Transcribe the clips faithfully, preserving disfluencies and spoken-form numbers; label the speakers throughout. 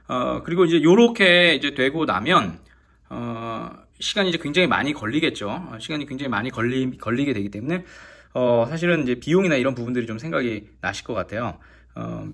Speaker 1: 어, 그리고 이제 요렇게 이제 되고 나면, 어, 시간이 이제 굉장히 많이 걸리겠죠. 어, 시간이 굉장히 많이 걸리, 걸리게 되기 때문에, 어, 사실은 이제 비용이나 이런 부분들이 좀 생각이 나실 것 같아요. 어,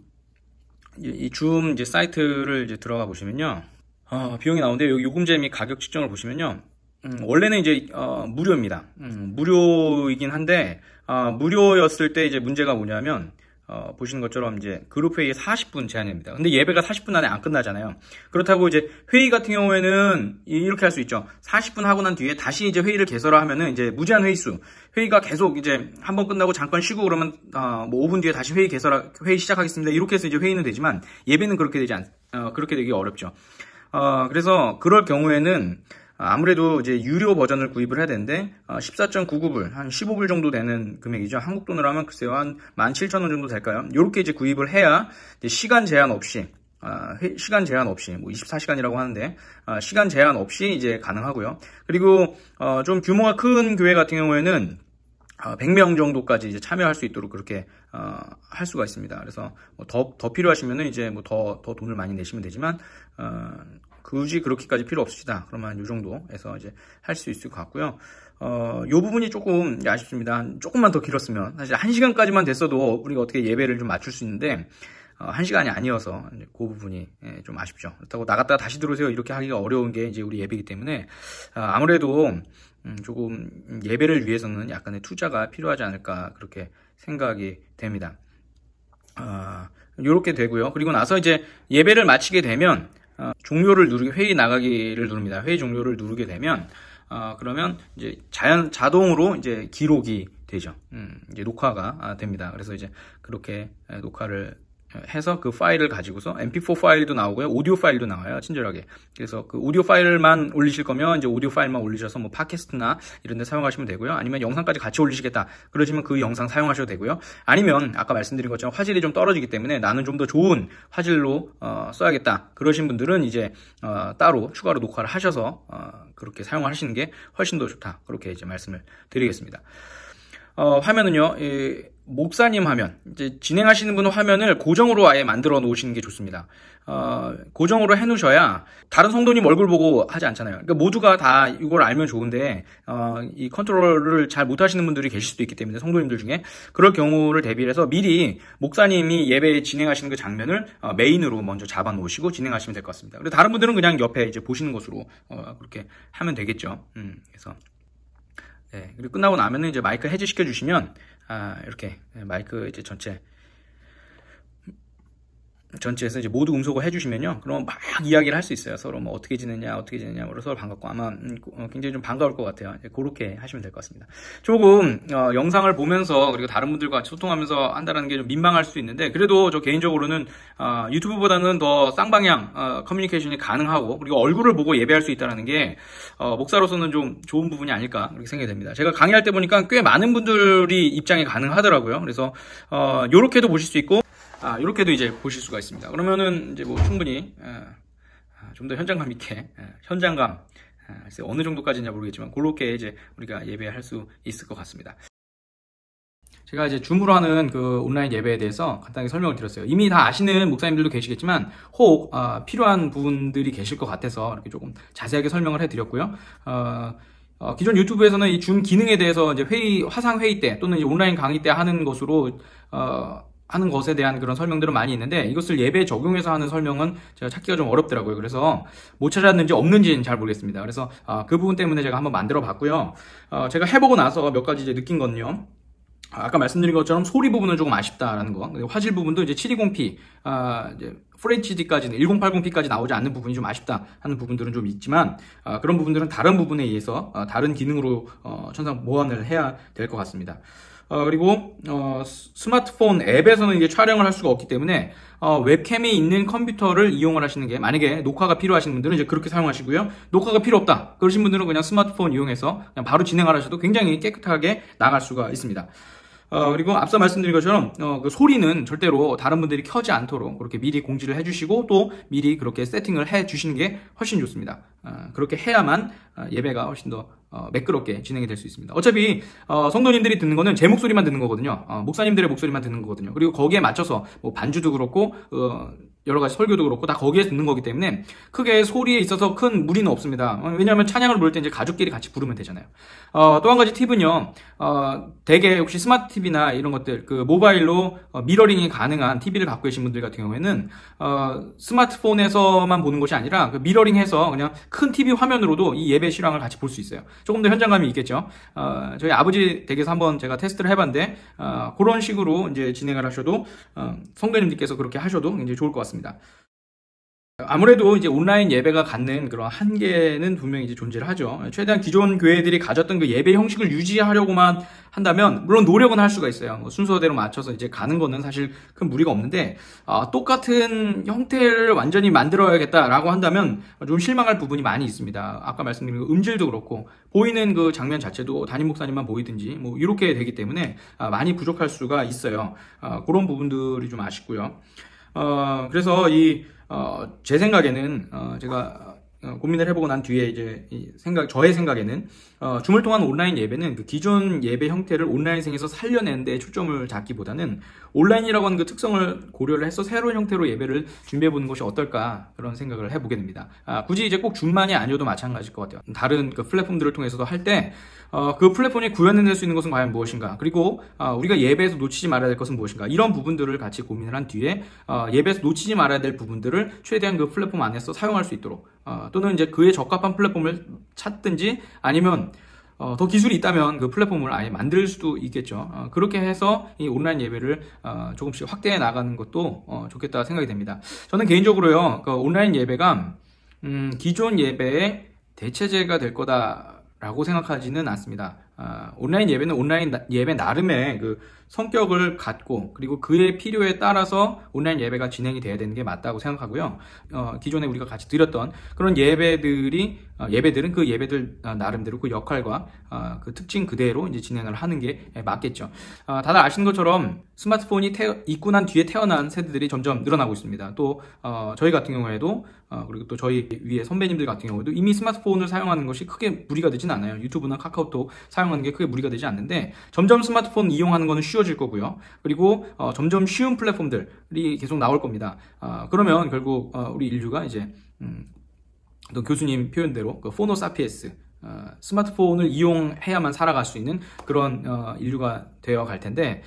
Speaker 1: 이 줌 이제 사이트를 이제 들어가 보시면요. 어, 비용이 나오는데 여기 요금제 및 가격 측정을 보시면요. 음, 원래는 이제 어, 무료입니다. 음, 무료이긴 한데 어, 무료였을 때 이제 문제가 뭐냐면 어, 보시는 것처럼 이제 그룹 회의에 사십 분 제한입니다. 근데 예배가 사십 분 안에 안 끝나잖아요. 그렇다고 이제 회의 같은 경우에는 이렇게 할 수 있죠. 사십 분 하고 난 뒤에 다시 이제 회의를 개설하면은 이제 무제한 회의수, 회의가 계속 이제 한번 끝나고 잠깐 쉬고 그러면 어, 뭐 오 분 뒤에 다시 회의 개설 회의 시작하겠습니다. 이렇게 해서 이제 회의는 되지만 예배는 그렇게 되지 않 어, 그렇게 되기 어렵죠. 어, 그래서 그럴 경우에는 아무래도 이제 유료 버전을 구입을 해야 되는데 십사 점 구구 불, 한 십오 불 정도 되는 금액이죠. 한국 돈으로 하면 글쎄요 한 만 칠천 원 정도 될까요? 이렇게 이제 구입을 해야 이제 시간 제한 없이 아, 시간 제한 없이 뭐 이십사 시간이라고 하는데 아, 시간 제한 없이 이제 가능하고요. 그리고 어, 좀 규모가 큰 교회 같은 경우에는 어, 백 명 정도까지 이제 참여할 수 있도록 그렇게 어, 할 수가 있습니다. 그래서 뭐 더, 더 필요하시면은 이제 뭐 더, 더 돈을 많이 내시면 되지만 어, 굳이 그렇게까지 필요 없으시다. 그러면 이 정도에서 이제 할 수 있을 것 같고요. 어, 요 부분이 조금 아쉽습니다. 조금만 더 길었으면 사실 한 시간까지만 됐어도 우리가 어떻게 예배를 좀 맞출 수 있는데 어, 한 시간이 아니어서 이제 그 부분이 예, 좀 아쉽죠. 그렇다고 나갔다가 다시 들어오세요 이렇게 하기가 어려운 게 이제 우리 예배이기 때문에 아, 아무래도 음, 조금 예배를 위해서는 약간의 투자가 필요하지 않을까 그렇게 생각이 됩니다. 아, 요렇게 되고요. 그리고 나서 이제 예배를 마치게 되면 어, 종료를 누르게 회의 나가기를 누릅니다. 회의 종료를 누르게 되면 어, 그러면 이제 자연 자동으로 이제 기록이 되죠. 음, 이제 녹화가 아, 됩니다. 그래서 이제 그렇게 녹화를 해서 그 파일을 가지고서 엠피 포 파일도 나오고요. 오디오 파일도 나와요. 친절하게. 그래서 그 오디오 파일만 올리실 거면 이제 오디오 파일만 올리셔서 뭐 팟캐스트나 이런 데 사용하시면 되고요. 아니면 영상까지 같이 올리시겠다. 그러시면 그 영상 사용하셔도 되고요. 아니면 아까 말씀드린 것처럼 화질이 좀 떨어지기 때문에 나는 좀 더 좋은 화질로 어, 써야겠다. 그러신 분들은 이제 어, 따로 추가로 녹화를 하셔서 어, 그렇게 사용하시는 게 훨씬 더 좋다. 그렇게 이제 말씀을 드리겠습니다. 어, 화면은요, 이, 목사님 화면, 이제 진행하시는 분 화면을 고정으로 아예 만들어 놓으시는 게 좋습니다. 어, 고정으로 해 놓으셔야 다른 성도님 얼굴 보고 하지 않잖아요. 그러니까 모두가 다 이걸 알면 좋은데, 어, 이 컨트롤을 잘 못하시는 분들이 계실 수도 있기 때문에 성도님들 중에 그럴 경우를 대비해서 미리 목사님이 예배 진행하시는 그 장면을 어, 메인으로 먼저 잡아 놓으시고 진행하시면 될 것 같습니다. 그리고 다른 분들은 그냥 옆에 이제 보시는 것으로 어, 그렇게 하면 되겠죠. 음, 그래서. 네, 그리고 끝나고 나면은 이제 마이크 해제시켜 주시면, 아, 이렇게, 마이크 이제 전체, 전체에서 이제 모두 음소거 해주시면요. 그러면 막 이야기를 할 수 있어요. 서로 뭐 어떻게 지냈냐, 어떻게 지냈냐, 뭐 서로 반갑고 아마 음, 굉장히 좀 반가울 것 같아요. 그렇게 하시면 될 것 같습니다. 조금 어, 영상을 보면서 그리고 다른 분들과 소통하면서 한다는 게 좀 민망할 수 있는데 그래도 저 개인적으로는 어, 유튜브보다는 더 쌍방향 어, 커뮤니케이션이 가능하고 그리고 얼굴을 보고 예배할 수 있다는 게 어, 목사로서는 좀 좋은 부분이 아닐까 그렇게 생각이 됩니다. 제가 강의할 때 보니까 꽤 많은 분들이 입장이 가능하더라고요. 그래서 어, 요렇게도 보실 수 있고. 아, 이렇게도 이제 보실 수가 있습니다. 그러면은 이제 뭐 충분히 좀 더 현장감 있게 현장감 어느 정도까지인지 모르겠지만 그렇게 이제 우리가 예배할 수 있을 것 같습니다. 제가 이제 줌으로 하는 그 온라인 예배에 대해서 간단하게 설명을 드렸어요. 이미 다 아시는 목사님들도 계시겠지만 혹 어, 필요한 분들이 계실 것 같아서 이렇게 조금 자세하게 설명을 해드렸고요. 어, 어, 기존 유튜브에서는 이 줌 기능에 대해서 이제 회의 화상 회의 때 또는 이제 온라인 강의 때 하는 것으로 어, 하는 것에 대한 그런 설명들은 많이 있는데 이것을 예배에 적용해서 하는 설명은 제가 찾기가 좀 어렵더라고요. 그래서 못 찾았는지 없는지는 잘 모르겠습니다. 그래서 어, 그 부분 때문에 제가 한번 만들어 봤고요. 어, 제가 해보고 나서 몇 가지 이제 느낀 건요. 아까 말씀드린 것처럼 소리 부분은 조금 아쉽다라는 거. 화질 부분도 이제 칠백이십 피, 아, 이제 풀에이치디까지는 천팔십 피까지 나오지 않는 부분이 좀 아쉽다 하는 부분들은 좀 있지만, 아, 그런 부분들은 다른 부분에 의해서, 아, 다른 기능으로, 어, 천상 보완을 해야 될 것 같습니다. 어, 그리고, 어, 스마트폰 앱에서는 이제 촬영을 할 수가 없기 때문에, 어, 웹캠이 있는 컴퓨터를 이용을 하시는 게, 만약에 녹화가 필요하신 분들은 이제 그렇게 사용하시고요. 녹화가 필요 없다. 그러신 분들은 그냥 스마트폰 이용해서 그냥 바로 진행을 하셔도 굉장히 깨끗하게 나갈 수가 있습니다. 어, 그리고 앞서 말씀드린 것처럼, 어, 그 소리는 절대로 다른 분들이 켜지 않도록 그렇게 미리 공지를 해주시고 또 미리 그렇게 세팅을 해 주시는 게 훨씬 좋습니다. 어, 그렇게 해야만 어, 예배가 훨씬 더 어, 매끄럽게 진행이 될 수 있습니다. 어차피 어, 성도님들이 듣는 거는 제 목소리만 듣는 거거든요. 어, 목사님들의 목소리만 듣는 거거든요. 그리고 거기에 맞춰서 뭐 반주도 그렇고 어, 여러 가지 설교도 그렇고 다 거기에 듣는 거기 때문에 크게 소리에 있어서 큰 무리는 없습니다. 어, 왜냐하면 찬양을 부를 때 이제 가족끼리 같이 부르면 되잖아요. 어, 또 한 가지 팁은요. 어, 대개 혹시 스마트 티비나 이런 것들 그 모바일로 어, 미러링이 가능한 티비를 갖고 계신 분들 같은 경우에는 어, 스마트폰에서만 보는 것이 아니라 그 미러링해서 그냥 큰 티비 화면으로도 이 예배 실황을 같이 볼 수 있어요. 조금 더 현장감이 있겠죠. 어, 저희 아버지 댁에서 한번 제가 테스트를 해봤는데 어, 그런 식으로 이제 진행을 하셔도 어, 성도님들께서 그렇게 하셔도 굉장히 좋을 것 같습니다. 아무래도 이제 온라인 예배가 갖는 그런 한계는 분명히 이제 존재를 하죠. 최대한 기존 교회들이 가졌던 그 예배 형식을 유지하려고만 한다면 물론 노력은 할 수가 있어요. 뭐 순서대로 맞춰서 이제 가는 거는 사실 큰 무리가 없는데 아, 똑같은 형태를 완전히 만들어야겠다라고 한다면 좀 실망할 부분이 많이 있습니다. 아까 말씀드린 그 음질도 그렇고 보이는 그 장면 자체도 담임 목사님만 보이든지 뭐 이렇게 되기 때문에 아, 많이 부족할 수가 있어요. 아, 그런 부분들이 좀 아쉽고요. 어, 그래서 이 어, 제 생각에는, 어, 제가, 어, 고민을 해보고 난 뒤에 이제, 이 생각, 저의 생각에는, 어, 줌을 통한 온라인 예배는 그 기존 예배 형태를 온라인생에서 살려내는 데 초점을 잡기보다는 온라인이라고 하는 그 특성을 고려를 해서 새로운 형태로 예배를 준비해보는 것이 어떨까 그런 생각을 해보게 됩니다. 아, 굳이 이제 꼭 줌만이 아니어도 마찬가지일 것 같아요. 다른 그 플랫폼들을 통해서도 할 때, 어, 그 플랫폼이 구현해낼 수 있는 것은 과연 무엇인가? 그리고 어, 우리가 예배에서 놓치지 말아야 될 것은 무엇인가? 이런 부분들을 같이 고민을 한 뒤에 어, 예배에서 놓치지 말아야 될 부분들을 최대한 그 플랫폼 안에서 사용할 수 있도록 어, 또는 이제 그에 적합한 플랫폼을 찾든지 아니면 어, 더 기술이 있다면 그 플랫폼을 아예 만들 수도 있겠죠. 어, 그렇게 해서 이 온라인 예배를 어, 조금씩 확대해 나가는 것도 어, 좋겠다 생각이 됩니다. 저는 개인적으로요, 그 온라인 예배가 음, 기존 예배의 대체제가 될 거다라고 생각하지는 않습니다. 어, 온라인 예배는 온라인 나, 예배 나름의 그 성격을 갖고 그리고 그의 필요에 따라서 온라인 예배가 진행이 돼야 되는 게 맞다고 생각하고요. 어, 기존에 우리가 같이 드렸던 그런 예배들이 어, 예배들은 그 예배들 어, 나름대로 그 역할과 어, 그 특징 그대로 이제 진행을 하는 게 맞겠죠. 어, 다들 아시는 것처럼 스마트폰이 태어, 있고 난 뒤에 태어난 세대들이 점점 늘어나고 있습니다. 또 어, 저희 같은 경우에도 어, 그리고 또 저희 위에 선배님들 같은 경우에도 이미 스마트폰을 사용하는 것이 크게 무리가 되진 않아요. 유튜브나 카카오톡 사용하는 게 크게 무리가 되지 않는데 점점 스마트폰 이용하는 거는 쉬워질 거고요. 그리고 어, 점점 쉬운 플랫폼들이 계속 나올 겁니다. 어, 그러면 결국 어, 우리 인류가 이제 음, 또 교수님 표현대로 그 포노 사피에스 어, 스마트폰을 이용해야만 살아갈 수 있는 그런 어, 인류가 되어 갈 텐데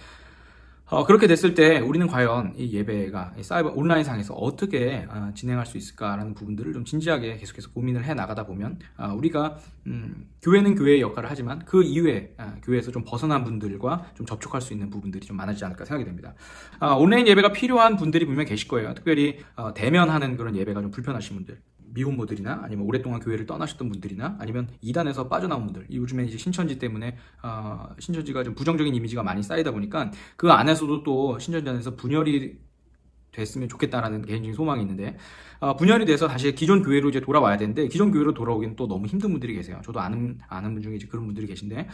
Speaker 1: 어, 그렇게 됐을 때 우리는 과연 이 예배가 이 사이버 온라인상에서 어떻게 어, 진행할 수 있을까라는 부분들을 좀 진지하게 계속해서 고민을 해 나가다 보면 어, 우리가 음, 교회는 교회의 역할을 하지만 그 이외에 어, 교회에서 좀 벗어난 분들과 좀 접촉할 수 있는 부분들이 좀 많아지지 않을까 생각이 됩니다. 어, 온라인 예배가 필요한 분들이 분명 계실 거예요. 특별히 어, 대면하는 그런 예배가 좀 불편하신 분들. 미혼모들이나 아니면 오랫동안 교회를 떠나셨던 분들이나 아니면 이단에서 빠져나온 분들, 요즘에 이제 신천지 때문에 어, 신천지가 좀 부정적인 이미지가 많이 쌓이다 보니까 그 안에서도 또 신천지 안에서 분열이 됐으면 좋겠다라는 개인적인 소망이 있는데 어, 분열이 돼서 다시 기존 교회로 이제 돌아와야 되는데 기존 교회로 돌아오기는 또 너무 힘든 분들이 계세요. 저도 아는 아는 분 중에 이제 그런 분들이 계신데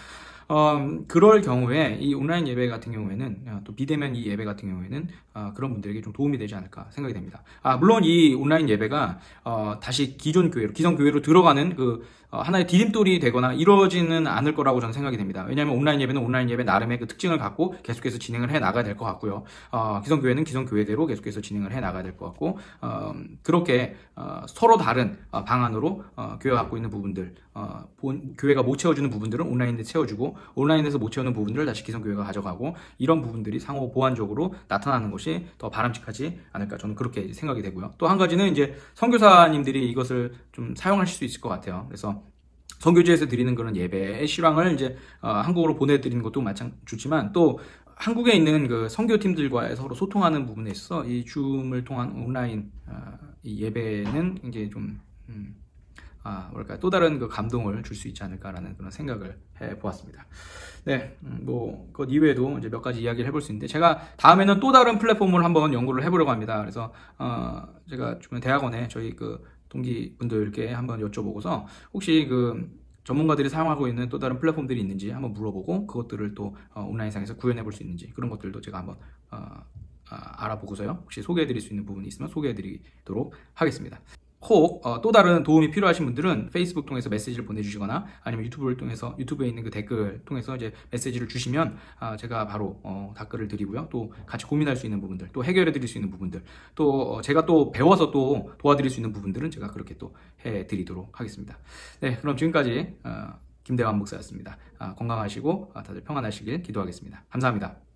Speaker 1: 어, 그럴 경우에 이 온라인 예배 같은 경우에는 어, 또 비대면 이 예배 같은 경우에는 어, 그런 분들에게 좀 도움이 되지 않을까 생각이 됩니다. 아 물론 이 온라인 예배가 어, 다시 기존 교회로 기존 교회로 들어가는 그 어, 하나의 디딤돌이 되거나 이루어지는 않을 거라고 저는 생각이 됩니다. 왜냐하면 온라인 예배는 온라인 예배 나름의 그 특징을 갖고 계속해서 진행을 해 나가야 될 것 같고요. 어, 기존 교회는 기존 교회대로 계속해서 진행을 해 나가야 될 것 같고 어, 그렇게 어, 서로 다른 어, 방안으로 어, 교회가 갖고 있는 부분들 어, 본, 교회가 못 채워주는 부분들은 온라인에 채워주고 온라인에서 못 채우는 부분들을 다시 기존 교회가 가져가고 이런 부분들이 상호 보완적으로 나타나는 것이 더 바람직하지 않을까 저는 그렇게 생각이 되고요. 또 한 가지는 이제 선교사님들이 이것을 좀 사용하실 수 있을 것 같아요. 그래서 선교지에서 드리는 그런 예배의 실황을 이제 어, 한국으로 보내드리는 것도 마찬 좋지만 또 한국에 있는 그 선교팀들과 서로 소통하는 부분에 있어서 이 줌을 통한 온라인 어, 이 예배는 이제 좀 음, 아, 뭐랄까 또 다른 그 감동을 줄 수 있지 않을까라는 그런 생각을 해 보았습니다. 네, 음, 뭐 그것 이외에도 이제 몇 가지 이야기를 해볼 수 있는데 제가 다음에는 또 다른 플랫폼을 한번 연구를 해보려고 합니다. 그래서 어, 제가 주변 대학원에 저희 그 동기분들께 한번 여쭤보고서 혹시 그 전문가들이 사용하고 있는 또 다른 플랫폼들이 있는지 한번 물어보고 그것들을 또 어, 온라인상에서 구현해 볼 수 있는지 그런 것들도 제가 한번 어, 어, 알아보고서요 혹시 소개해 드릴 수 있는 부분이 있으면 소개해 드리도록 하겠습니다. 혹 어, 또 다른 도움이 필요하신 분들은 페이스북 통해서 메시지를 보내주시거나 아니면 유튜브를 통해서 유튜브에 있는 그 댓글 통해서 이제 메시지를 주시면 아, 제가 바로 어, 답글을 드리고요. 또 같이 고민할 수 있는 부분들, 또 해결해 드릴 수 있는 부분들, 또 어, 제가 또 배워서 또 도와드릴 수 있는 부분들은 제가 그렇게 또 해드리도록 하겠습니다. 네, 그럼 지금까지 어, 김대환 목사였습니다. 아, 건강하시고 아, 다들 평안하시길 기도하겠습니다. 감사합니다.